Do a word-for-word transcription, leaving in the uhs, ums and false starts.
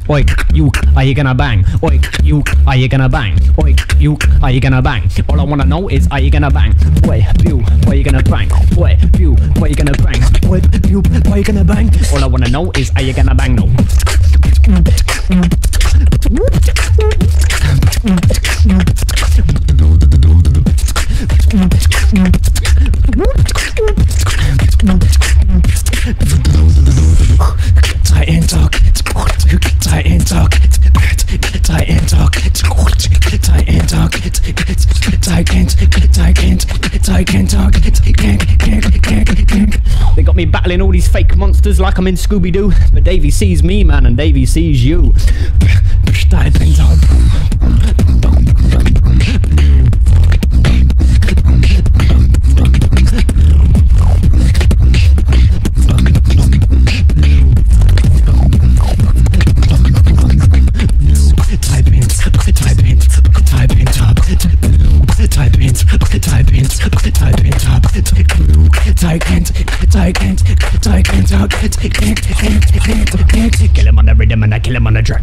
Oi, you, are you gonna bang? Oi, you, are you gonna bang? Oi, you, are you gonna bang? All I wanna know is, are you gonna bang? Oi, you, where you gonna bang? Oi, you, where you gonna bang? Oi, you, where you gonna bang? All I wanna know is, are you gonna bang? No. Tight and talk, tight and talk, tight and talk, tight and talk, tight and tight and tight and talk. They got me battling all these fake monsters like I'm in Scooby-Doo, but Davey-C's me, man, and Davey-C's you. Tight and talk. Kill him on the rhythm and I kill him on the track.